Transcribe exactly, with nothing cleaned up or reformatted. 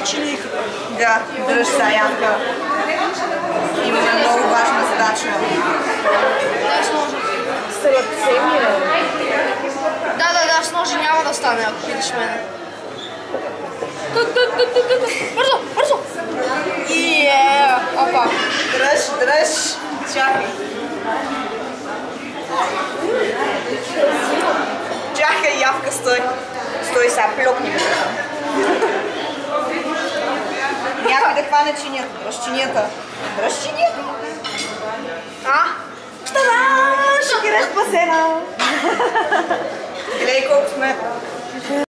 печеlik. Да, дръж са, Янка. Имаме много важна задача. Да, с ножи. Салацемира. Да, да, да, с ножи няма да стане, ако видиш мене. Бързо, бързо! Иее, опа. Дръж, дръж. Чакай. Чакай, Явка, стой. Стой сега, плюкни ме. Някой да хване чинията. Дръж чинията. Дръж чинията. А? Та-да! Ще ги спасена. Гледай колко сме.